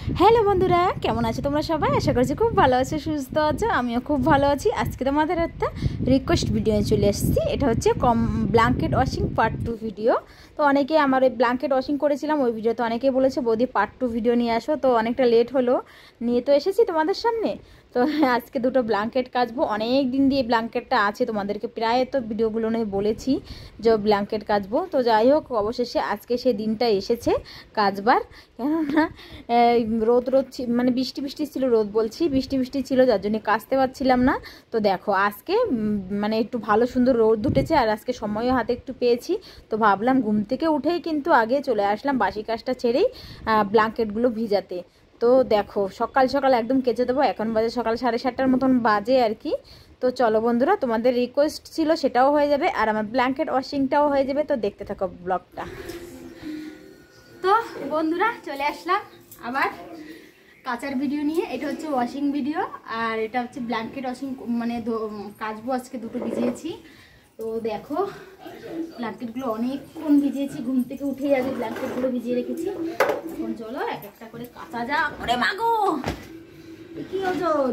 Hello বন্ধুরা, কেমন আছো তোমরা সবাই? আশা করছি খুব ভালো আছো, সুস্থ আছো। আমিও খুব ভালো আছি। আজকে তোমাদের একটা রিকোয়েস্ট ভিডিও চলে এসেছি। এটা হচ্ছে ব্ল্যাঙ্কেট ওয়াশিং পার্ট 2 ভিডিও। তো অনেকে আমার ওই ব্ল্যাঙ্কেট ওয়াশিং করেছিলাম ওই ভিডিওতে অনেকেই বলেছে বৌদি পার্ট 2 ভিডিও নিয়ে আসো। তো অনেকটা লেট হলো, নিয়ে তো এসেছি তোমাদের সামনে। তো আজকে দুটো ব্ল্যাঙ্কেট কাচবো। অনেক দিন দিয়ে ব্ল্যাঙ্কেটটা আছে, তোমাদেরকে প্রায় তো ভিডিওগুলো নিয়ে বলেছি যে ব্ল্যাঙ্কেট কাচবো। তো যাই হোক, অবশেষে আজকে সেই দিনটা এসেছে কাচবার। কেননা রোদ মানে বৃষ্টি বৃষ্টি ছিল, রোদ বলছি বৃষ্টি বৃষ্টি ছিল, যার জন্য কাচতে পারছিলাম না। তো দেখো আজকে মানে একটু ভালো সুন্দর রোদ উঠেছে, আর আজকে সময়ও হাতে একটু পেয়েছি। তো ভাবলাম ঘুম থেকে উঠেই কিন্তু আগে চলে আসলাম বাসি কাজটা ছেড়েই ব্ল্যাঙ্কেটগুলো ভিজাতে। তো দেখো সকাল সকাল একদম কেচে দেবো। এখন বাজে সকাল 7:30টার মতন বাজে আর কি। তো চলো বন্ধুরা, তোমাদের রিকোয়েস্ট ছিল সেটাও হয়ে যাবে, আর আমার ব্ল্যাঙ্কেট ওয়াশিংটাও হয়ে যাবে। তো দেখতে থাকো ব্লগটা। তো বন্ধুরা চলে আসলাম আবার কাচার ভিডিও নিয়ে। এটা হচ্ছে ওয়াশিং ভিডিও, আর এটা হচ্ছে ব্ল্যাঙ্কেট ওয়াশিং, মানে কাচবো। আজকে দুটো ভিজিয়েছি। তো দেখো ব্ল্যাঙ্কেটগুলো অনেকক্ষণ ভিজিয়েছি, ঘুম থেকে উঠেই আগে ব্ল্যাঙ্কেটগুলো ভিজিয়ে রেখেছি। এখন চলো এক একটা করে কাচা যা। ওরে মাগো, কি ওজন!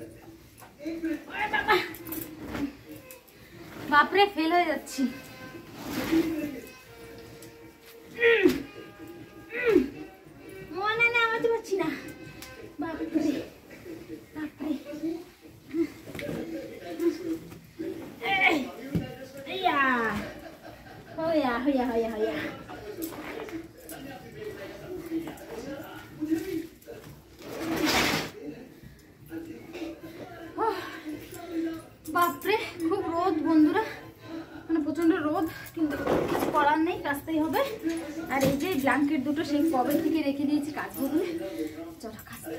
বাপরে, ফেল হয়ে যাচ্ছি। না আমাতে পারছি না, বাপরে বাপরে। হইয়া হইয়া হইয়া হইয়া। বাপরে, খুব রোদ বন্ধুরা, মানে প্রচন্ড রোদ, কিন্তু কিছু করার নেই, কাচতেই হবে। আর এই যে ব্ল্যাঙ্কেট দুটো সেই কবে থেকে রেখে দিয়েছি কাচবো বলে। চলো কাচতে।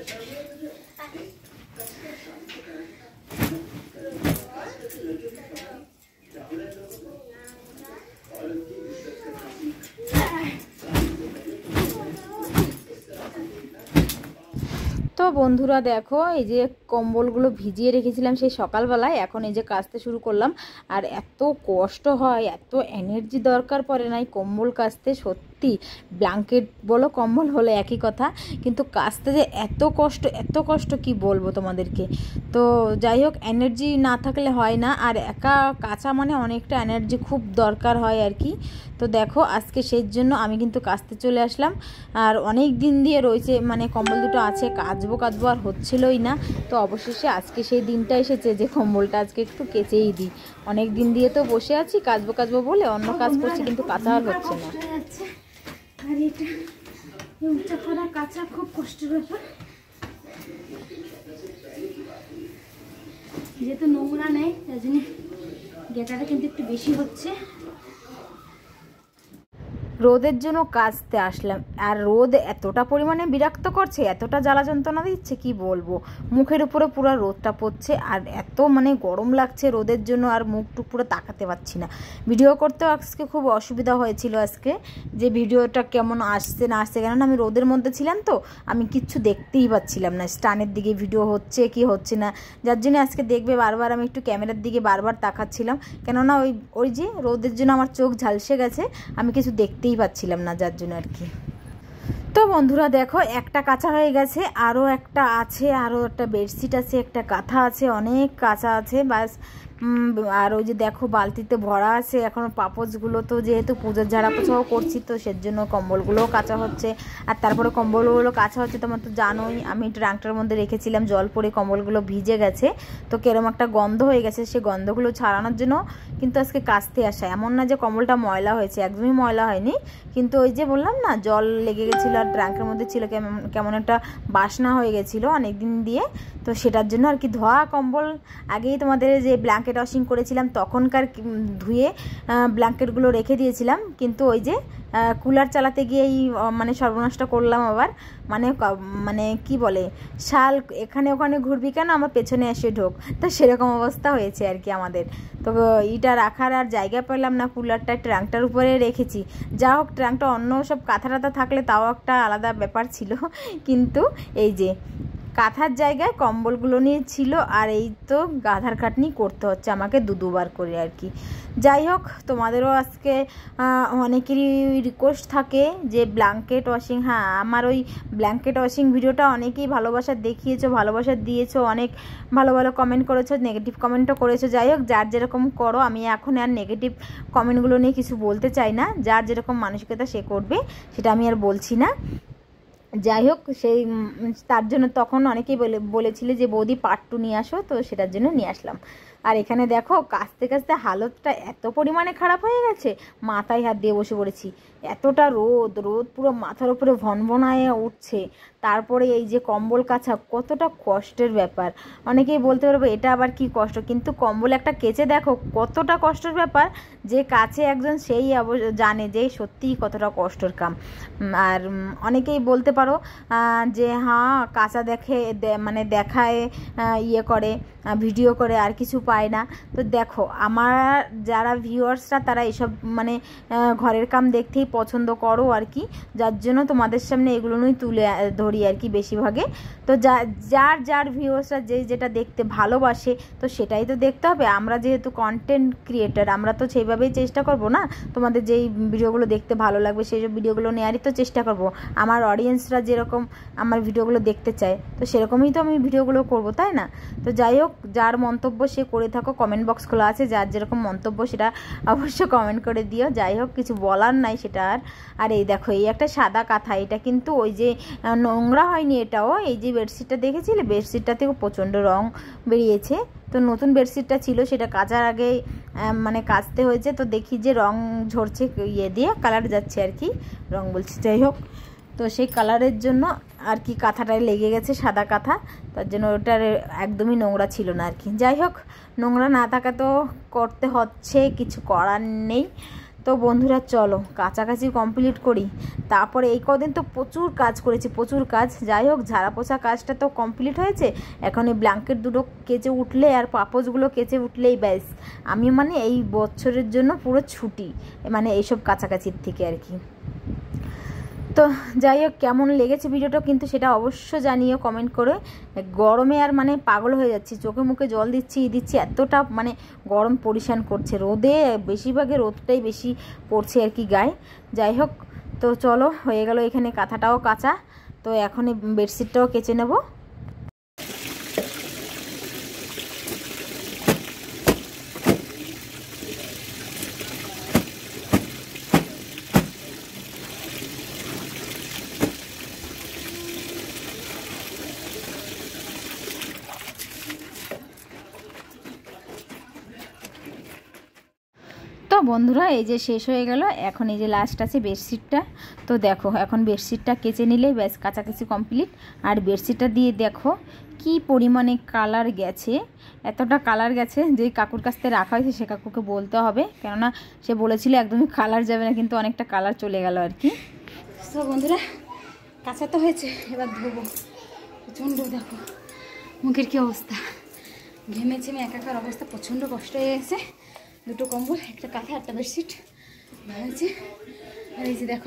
তো বন্ধুরা দেখো, এই যে কম্বলগুলো ভিজিয়ে রেখেছিলাম সেই সকালবেলায়, এখন এই যে কাচতে শুরু করলাম। আর এত কষ্ট হয়, এত এনার্জি দরকার পড়ে না এই কম্বল কাচতে। সত্যি ব্ল্যাঙ্কেট বলো কম্বল হলো একই কথা, কিন্তু কাচতে যে এত কষ্ট কি বলবো তোমাদেরকে। তো যাই হোক, এনার্জি না থাকলে হয় না, আর একা কাচা মানে অনেকটা এনার্জি খুব দরকার হয় আর কি। তো দেখো আজকে সেই জন্য আমি কিন্তু কাচতে চলে আসলাম। আর অনেক দিন দিয়ে রয়েছে, মানে কম্বল দুটো আছে, কাচবো আর হচ্ছিলই না। তো অবশেষে আজকে সেই দিনটা এসেছে যে কম্বলটা আজকে একটু কেচেই দিই। অনেক দিন দিয়ে তো বসে আছি কাচবো বলে, অন্য কাজ করছি কিন্তু কাচা আর হচ্ছে না। আর এটা করা কাচা খুব কষ্টের ব্যাপার, যেহেতু নোংরা নেই তাই জন্য গেটাটা কিন্তু একটু বেশি হচ্ছে। রোদের জন্য কাচতে আসলাম, আর রোদ এতটা পরিমাণে বিরক্ত করছে, এতটা জ্বালা যন্ত্রণা দিচ্ছে কি বলবো। মুখের উপরে পুরো রোদটা পড়ছে, আর এত মানে গরম লাগছে রোদের জন্য, আর মুখটুক পুরো তাকাতে পারছি না। ভিডিও করতেও আজকে খুব অসুবিধা হয়েছিল আজকে, যে ভিডিওটা কেমন আসছে না আসছে, কেননা আমি রোদের মধ্যে ছিলাম। তো আমি কিচ্ছু দেখতেই পাচ্ছিলাম না, স্টানের দিকে ভিডিও হচ্ছে কি হচ্ছে না, যার জন্য আজকে দেখবে বারবার আমি একটু ক্যামেরার দিকে বারবার তাকাচ্ছিলাম। কেননা ওই যে রোদের জন্য আমার চোখ ঝালসে গেছে, আমি কিছু দেখতেই পাচ্ছিলাম না, যার জন্য আর কি। তো বন্ধুরা দেখো, একটা কাঁচা হয়ে গেছে, আরও একটা আছে, আরও একটা বেডশিট আছে, একটা কাঁথা আছে, অনেক কাঁচা আছে বাস। আর ওই যে দেখো বালতিতে ভরা আছে এখন পাপোশগুলো। তো যেহেতু পুজোর ঝাড়া পোছাও করছি, তো সেজন্য কম্বলগুলোও কাচা হচ্ছে। আর তারপরে কম্বলগুলো কাচা হচ্ছে, তোমার তো জানোই আমি ট্রাঙ্কটার মধ্যে রেখেছিলাম, জল পড়ে কম্বলগুলো ভিজে গেছে। তো কেরম একটা গন্ধ হয়ে গেছে, সে গন্ধগুলো ছাড়ানোর জন্য কিন্তু আজকে কাচতে আসা। এমন না যে কম্বলটা ময়লা হয়েছে, একদমই ময়লা হয়নি, কিন্তু ওই যে বললাম না জল লেগে গেছিলো, আর ট্রাঙ্কের মধ্যে ছিল কেমন একটা বাসনা হয়ে গেছিলো অনেক দিন দিয়ে। তো সেটার জন্য আর কি ধোয়া কম্বল। আগেই তোমাদের যে ব্ল্যাঙ্কেট ওয়াশিং করেছিলাম তখনকার ধুয়ে ব্ল্যাঙ্কেটগুলো রেখে দিয়েছিলাম, কিন্তু ওই যে কুলার চালাতে গিয়েই মানে সর্বনাশটা করলাম আবার। মানে কি বলে, শাল এখানে ওখানে ঘুরবি কেন, আমার পেছনে এসে ঢোক। তো সেরকম অবস্থা হয়েছে আর কি আমাদের। তো এটা রাখার আর জায়গা পেলাম না, কুলারটা ট্রাঙ্কটার উপরে রেখেছি। যা হোক, ট্রাঙ্কটা অন্য সব কাঁথা টাথা থাকলে তাও একটা আলাদা ব্যাপার ছিল, কিন্তু এই যে কাঁথার জায়গায় কম্বলগুলো নিয়ে ছিল, আর এই তো গাধার খাটনি করতে হচ্ছে আমাকে দুবার করে আর কি। যাই হোক, তোমাদেরও আজকে অনেকেরই রিকোয়েস্ট থাকে যে ব্ল্যাঙ্কেট ওয়াশিং। হ্যাঁ, আমার ওই ব্ল্যাঙ্কেট ওয়াশিং ভিডিওটা অনেকেই ভালোবাসা দেখিয়েছো, ভালোবাসা দিয়েছো, অনেক ভালো ভালো কমেন্ট করেছো, নেগেটিভ কমেন্টও করেছো। যাই হোক, যার যেরকম করো, আমি এখন আর নেগেটিভ কমেন্টগুলো নিয়ে কিছু বলতে চাই না। যার যেরকম মানসিকতা সে করবে, সেটা আমি আর বলছি না। যাই হোক, সেই তার জন্য তখন অনেকেই বলেছিলে যে বৌদি পার্ট 2 নিয়ে আসো, তো সেটার জন্য নিয়ে আসলাম। আর এখানে দেখো কাচতে কাচতে হালতটা এত পরিমাণে খারাপ হয়ে গেছে, মাথায় হাত দিয়ে বসে পড়েছি। এতটা রোদ পুরো মাথার উপরে ভনভনায় উঠছে। তারপরে এই যে কম্বল কাচা কতটা কষ্টের ব্যাপার। অনেকেই বলতে পারবো এটা আবার কি কষ্ট, কিন্তু কম্বল একটা কেচে দেখো কতটা কষ্টের ব্যাপার। যে কাছে একজন সেই জানে যে সত্যিই কতটা কষ্টের কাম। আর অনেকেই বলতে পারো যে হ্যাঁ কাঁচা মানে দেখায়, ইয়ে করে, ভিডিও করে, আর কিছু পায় না। তো দেখো, আমার যারা ভিউয়ার্সরা তারা এসব মানে ঘরের কাম দেখতেই পছন্দ করো আর কি, যার জন্য তোমাদের সামনে এগুলো নিয়ে তুলে ধরি আর কি বেশিরভাগে। তো যার ভিউয়ার্সরা যেটা দেখতে ভালোবাসে, তো সেটাই তো দেখতে হবে। আমরা যেহেতু কন্টেন্ট ক্রিয়েটার, আমরা তো সেইভাবেই চেষ্টা করব না তোমাদের যেই ভিডিওগুলো দেখতে ভালো লাগবে সেই সব ভিডিওগুলো নেওয়ারই তো চেষ্টা করব। আমার অডিয়েন্সরা যেরকম আমার ভিডিওগুলো দেখতে চায়, তো সেরকমই তো আমি ভিডিওগুলো করব, তাই না? তো যাই হোক, যার মন্তব্য সে করে থাকো, কমেন্ট বক্স খোলা আছে, যার যেরকম মন্তব্য সেটা অবশ্য কমেন্ট করে দিও। যাই হোক, কিছু বলার নাই সেটা আর এই দেখো, এই একটা সাদা কাঁথা, এটা কিন্তু ওই যে নোংরা হয়নি এটাও। এই যে বেডশিটটা দেখেছিলে, বেডশিটটা থেকে প্রচণ্ড রং বেরিয়েছে। তো নতুন বেডশিটটা ছিল, সেটা কাচার আগে মানে কাচতে হয়েছে, তো দেখি যে রং ঝরছে, ইয়ে দিয়ে কালার যাচ্ছে আর কি, রং বলছি। যাই হোক, তো সেই কালারের জন্য আর কি কাঁথাটায় লেগে গেছে, সাদা কাঁথা, তার জন্য ওটার একদমই নোংরা ছিল না আর কি। যাই হোক, নোংরা না থাকা তো করতে হচ্ছে, কিছু করার নেই। তো বন্ধুরা চলো কাছাকাছি কমপ্লিট করি। তারপরে এই কদিন তো প্রচুর কাজ করেছি, প্রচুর কাজ। যাই হোক, ঝাড়া পোছা কাজটা তো কমপ্লিট হয়েছে। এখন এই ব্ল্যাঙ্কেট দুটো কেচে উঠলে আর পাপোশগুলো কেচে উঠলেই ব্যাস, আমি মানে এই বছরের জন্য পুরো ছুটি, মানে এইসব কাছাকাছির থেকে আর কি। তো যাই হোক, কেমন লেগেছে ভিডিওটা কিন্তু সেটা অবশ্য জানিও কমেন্ট করে। গরমে আর মানে পাগল হয়ে যাচ্ছি, চোখে মুখে জল দিচ্ছি, এতটা মানে গরম পরিশান করছে। রোদে বেশিরভাগে রোদটাই বেশি পড়ছে আর কি গায়ে। যাই হোক, তো চলো, হয়ে গেল এখানে কাঁথাটাও কাঁচা। তো এখন এই বেডশিটটাও কেচে নেবো। তো বন্ধুরা, এই যে শেষ হয়ে গেল, এখন এই যে লাস্ট আছে বেডশিটটা। তো দেখো, এখন বেডশিটটা কেচে নিলেই ব্যাস কাছাকাছি কমপ্লিট। আর বেডশিটটা দিয়ে দেখো কি পরিমাণে কালার গেছে, এতটা কালার গেছে। যেই কাকুর কাছ থেকে রাখা হয়েছে সে কাকুকে বলতে হবে, কেননা সে বলেছিল একদমই কালার যাবে না, কিন্তু অনেকটা কালার চলে গেল আর কি। তো বন্ধুরা, কাঁচা তো হয়েছে, এবার ধোবো। প্রচণ্ড দেখো মুখের কী অবস্থা, ঘেমে ছেমে একাকার অবস্থা, প্রচণ্ড কষ্ট হয়ে গেছে। দুটো কম্বল, একটা কাঁথা, একটা বেডশিট হয়েছে। আর এই যে দেখো,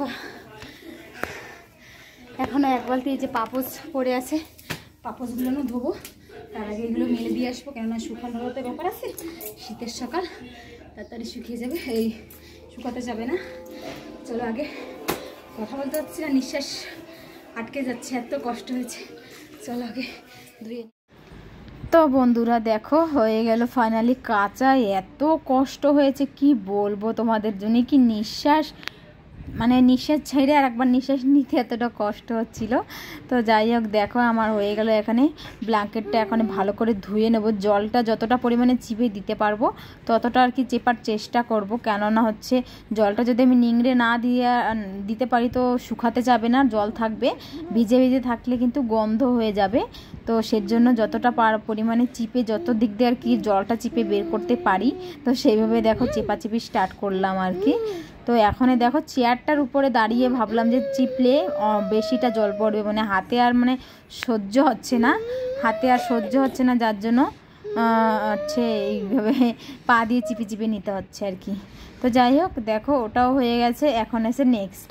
এখনও এক বালতি এই যে পাপোশ পড়ে আছে, পাপোশগুলো ধোবো। তার আগে এগুলো মেলে দিয়ে আসবো, কেননা শুকানোরও তো ব্যাপার আছে। শীতের সকাল, তাড়াতাড়ি শুকিয়ে যাবে, এই শুকাতে যাবে না। চলো, আগে কথা বলতে পারছি না, নিঃশ্বাস আটকে যাচ্ছে, এত কষ্ট হয়েছে। চলো আগে ধুয়ে। তো বন্ধুরা দেখো, হয়ে গেল ফাইনালি কাঁচা। এত কষ্ট হয়েছে কি বলবো তোমাদের জন্য, কি নিঃশ্বাস মানে নিঃশ্বাস ছেড়ে আর একবার নিঃশ্বাস নিতে এতটা কষ্ট হচ্ছিল। তো যাই হোক, দেখো আমার হয়ে গেল। এখানে ব্ল্যাঙ্কেটটা এখন ভালো করে ধুয়ে নেব, জলটা যতটা পরিমাণে চিপে দিতে পারবো ততটা আর কি চেপার চেষ্টা করব, কেননা হচ্ছে জলটা যদি আমি নিংড়ে না দিতে পারি তো শুকাতে যাবে না, জল থাকবে, ভিজে ভিজে থাকলে কিন্তু গন্ধ হয়ে যাবে। তো সেজন্য যতটা পরিমাণে চিপে, যত দিক দিয়ে আর কি জলটা চিপে বের করতে পারি, তো সেইভাবে দেখো চেপাচিপি স্টার্ট করলাম আর কি। তো এখন দেখো চেয়ারটার উপরে দাঁড়িয়ে ভাবলাম যে চিপলে বেশিটা জল পড়বে, মানে হাতে আর মানে সহ্য হচ্ছে না, যার জন্য হচ্ছে এইভাবে পা দিয়ে চিপে চিপে নিতে হচ্ছে আর কি। তো যাই হোক, দেখো ওটাও হয়ে গেছে। এখন এসে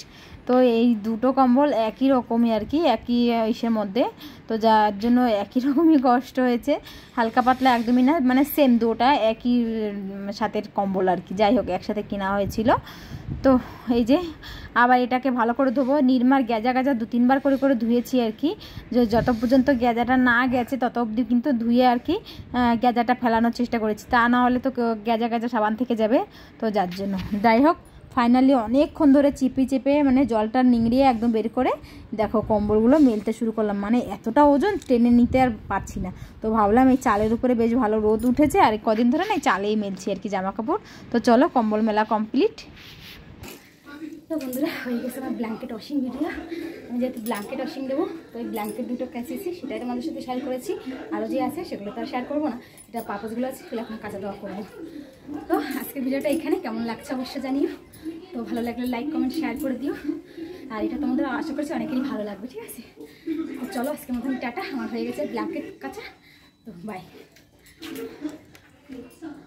তো এই দুটো কম্বল একই রকমই আর কি, একই ইসের মধ্যে, তো যার জন্য একই রকমই কষ্ট হয়েছে। হালকা পাতলা একদমই না, মানে সেম দুটা একই সাথের কম্বল আর কি। যাই হোক একসাথে কেনা হয়েছিল। তো এই যে আবার এটাকে ভালো করে ধোবো, নির্মার গ্যাজা গাজা 2-3 বার করে করে ধুয়েছি আর কি, যে যত পর্যন্ত গ্যাজাটা না গেছে তত অবধি কিন্তু ধুয়ে আর কি গ্যাজাটা ফেলানোর চেষ্টা করেছি, তা না হলে তো গ্যাজা গাজা সাবান থেকে যাবে। তো যার জন্য যাই হোক ফাইনালি অনেকক্ষণ ধরে চিপে চেপে মানে জলটা নিংড়িয়ে একদম বের করে দেখো কম্বলগুলো মেলতে শুরু করলাম। মানে এতটা ওজন টেনে নিতে আর পারছি না, তো ভাবলাম এই চালের উপরে বেশ ভালো রোদ উঠেছে, আর কদিন ধরে না এই চালেই মেলছি আর কি জামা কাপড়। তো চলো কম্বল মেলা কমপ্লিট। তো বন্ধুরা হয়ে গেছে আমার ব্ল্যাঙ্কেট ওয়াশিং ভিডিও। আমি যেহেতু ব্ল্যাঙ্কেট ওয়াশিং দেবো, তো এই ব্ল্যাঙ্কেট দুটো কেচেছি, সেটাই তোমাদের সাথে শেয়ার করেছি। আরও যে আছে সেগুলো তো আর শেয়ার করবো না, এটা পারপাসগুলো আছে সেগুলো এখন কাঁচা দেওয়া করবো। তো আজকের ভিডিওটা এখানে কেমন লাগছে অবশ্যই জানিও। তো ভালো লাগলে লাইক কমেন্ট শেয়ার করে দিও, আর এটা তোমাদের আশা করছি অনেকেরই ভালো লাগবে, ঠিক আছে? তো চলো আজকের মতন টাটা, আমার হয়ে গেছে ব্ল্যাঙ্কেট কাঁচা। তো বাই।